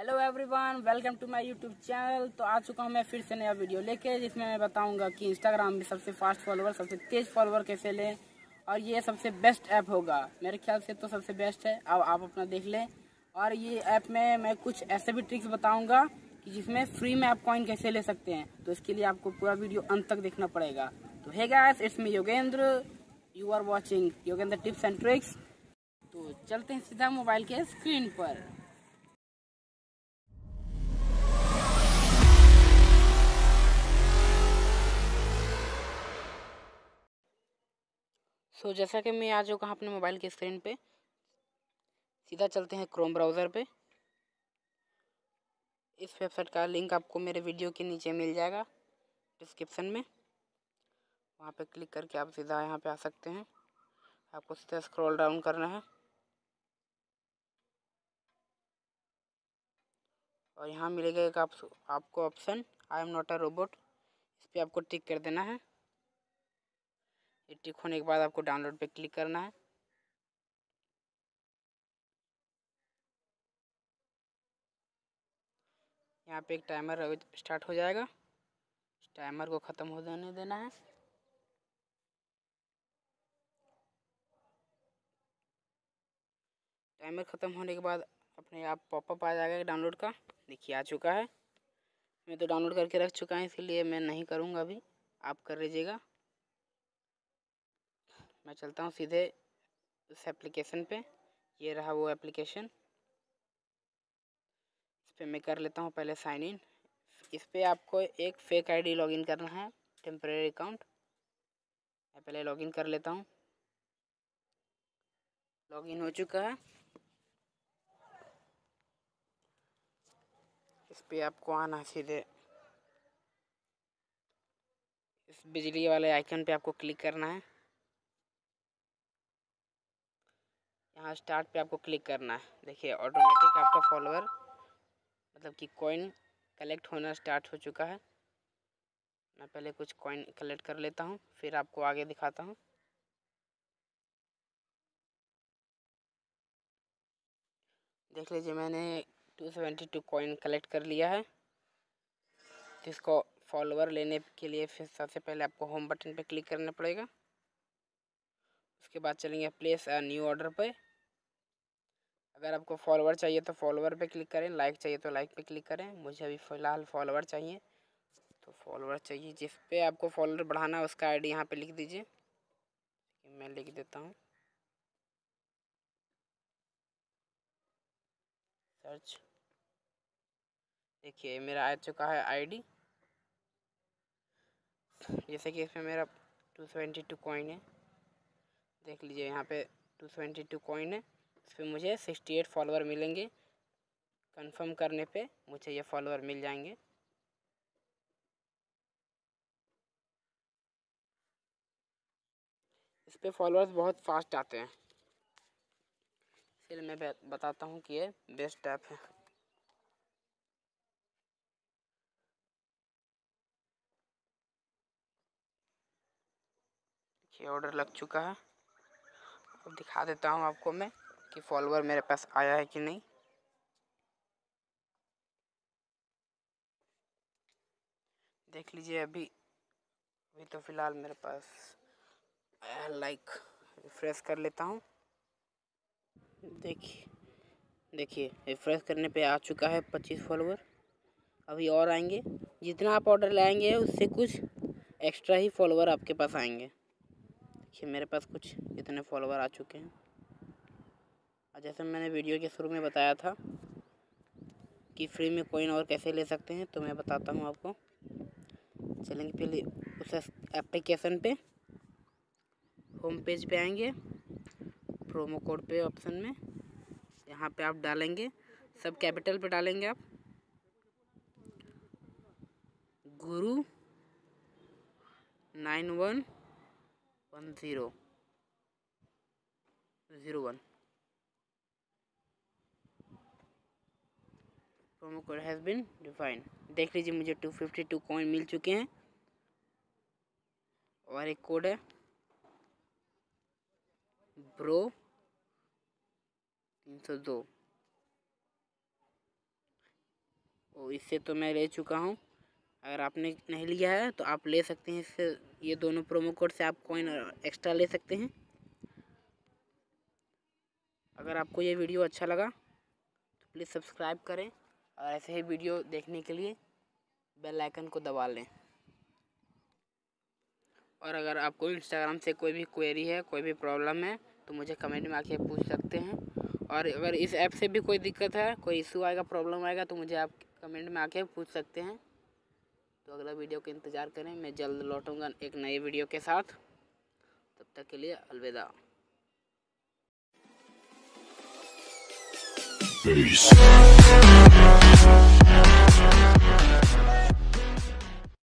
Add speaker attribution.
Speaker 1: Hello everyone, welcome to my YouTube channel. तो आ चुका हूँ मैं फिर से नया वीडियो लेके, जिसमें मैं बताऊंगा कि इंस्टाग्राम में सबसे फास्ट फॉलोवर, सबसे तेज फॉलोवर कैसे लें। और ये सबसे बेस्ट ऐप होगा मेरे ख्याल से, तो सबसे बेस्ट है। अब आप अपना देख लें। और ये ऐप में मैं कुछ ऐसे भी ट्रिक्स बताऊंगा कि जिसमें फ्री में आप कॉइन कैसे ले सकते हैं। तो इसके लिए आपको पूरा वीडियो अंत तक देखना पड़ेगा। तो hey guys, it's me Yogendra, you are watching Yogendra tips and tricks. तो चलते हैं सीधा मोबाइल के स्क्रीन पर। जैसा कि मैं आ चुका हूँ अपने मोबाइल की स्क्रीन पे, सीधा चलते हैं क्रोम ब्राउज़र पे। इस वेबसाइट का लिंक आपको मेरे वीडियो के नीचे मिल जाएगा डिस्क्रिप्शन में। वहाँ पे क्लिक करके आप सीधा यहाँ पे आ सकते हैं। आपको सीधा स्क्रॉल डाउन करना है और यहाँ मिलेगा एक आपको option, I am not a robot. इस पर आपको टिक कर देना है। ये टिक होने के बाद आपको डाउनलोड पे क्लिक करना है। यहाँ पे एक टाइमर स्टार्ट हो जाएगा। टाइमर को ख़त्म हो जाने देना है। टाइमर ख़त्म होने के बाद अपने आप पॉपअप आ जाएगा डाउनलोड का। देखिए आ चुका है। मैं तो डाउनलोड करके रख चुका है, इसलिए मैं नहीं करूँगा अभी, आप कर लीजिएगा। मैं चलता हूँ सीधे उस एप्लीकेशन पे। ये रहा वो एप्लीकेशन। इस पर मैं कर लेता हूँ पहले साइन इन। इस पर आपको एक फेक आईडी लॉगिन करना है, टेम्परेरी अकाउंट। मैं पहले लॉगिन कर लेता हूँ। लॉगिन हो चुका है। इस पर आपको आना है सीधे इस बिजली वाले आइकन पे आपको क्लिक करना है। यहाँ स्टार्ट पे आपको क्लिक करना है। देखिए ऑटोमेटिक आपका फॉलोअर मतलब कि कॉइन कलेक्ट होना स्टार्ट हो चुका है। मैं पहले कुछ कॉइन कलेक्ट कर लेता हूँ, फिर आपको आगे दिखाता हूँ। देख लीजिए मैंने 272 कॉइन कलेक्ट कर लिया है। जिसको फॉलोवर लेने के लिए फिर सबसे पहले आपको होम बटन पे क्लिक करना पड़ेगा। उसके बाद चलेंगे प्लेस न्यू ऑर्डर पे। अगर आपको फॉलोवर चाहिए तो फॉलोवर पे क्लिक करें, लाइक चाहिए तो लाइक पे क्लिक करें। मुझे अभी फ़िलहाल फॉलोवर चाहिए, तो फॉलोवर चाहिए। जिस पे आपको फॉलोवर बढ़ाना है उसका आईडी यहाँ पे लिख दीजिए। मैं लिख देता हूँ सर्च। देखिए मेरा आ चुका है आईडी। जैसे कि इसमें मेरा 272 कॉइन है। देख लीजिए यहाँ पे 272 कॉइन है। इस पर मुझे 68 फॉलोवर मिलेंगे। कंफर्म करने पे मुझे ये फॉलोवर मिल जाएंगे। इस पे फॉलोअर्स बहुत फास्ट आते हैं, इसलिए मैं बताता हूँ कि ये बेस्ट ऐप है। ये ऑर्डर लग चुका है। अब दिखा देता हूँ आपको मैं कि फॉलोवर मेरे पास आया है कि नहीं। देख लीजिए अभी तो फ़िलहाल मेरे पास आया है। लाइक रिफ्रेश कर लेता हूँ। देखिए रिफ्रेश करने पे आ चुका है 25 फॉलोवर। अभी और आएंगे। जितना आप ऑर्डर लाएंगे उससे कुछ एक्स्ट्रा ही फॉलोवर आपके पास आएंगे। देखिए मेरे पास कुछ इतने फॉलोवर आ चुके हैं। और जैसे मैंने वीडियो के शुरू में बताया था कि फ्री में कॉइन और कैसे ले सकते हैं, तो मैं बताता हूँ आपको। चलेंगे पहले उस एप्लीकेशन पे, होम पेज पे आएंगे, प्रोमो कोड पे ऑप्शन में यहाँ पे आप डालेंगे, सब कैपिटल पे डालेंगे आप, गुरु 911001। Promo code has been defined. देख लीजिए मुझे 252 कॉइन मिल चुके हैं। और एक कोड है ब्रो 302। तो इससे तो मैं ले चुका हूँ। अगर आपने नहीं लिया है तो आप ले सकते हैं इससे, ये दोनों प्रोमो कोड से आप कॉइन एक्स्ट्रा ले सकते हैं। अगर आपको ये वीडियो अच्छा लगा तो प्लीज़ सब्सक्राइब करें और ऐसे ही वीडियो देखने के लिए बेल आइकन को दबा लें। और अगर आपको इंस्टाग्राम से कोई भी क्वेरी है, कोई भी प्रॉब्लम है तो मुझे कमेंट में आके पूछ सकते हैं। और अगर इस ऐप से भी कोई दिक्कत है, कोई इशू आएगा, प्रॉब्लम आएगा तो मुझे आप कमेंट में आके पूछ सकते हैं। तो अगला वीडियो का इंतज़ार करें, मैं जल्द लौटूंगा एक नए वीडियो के साथ। तब तक के लिए अलविदा। Peace.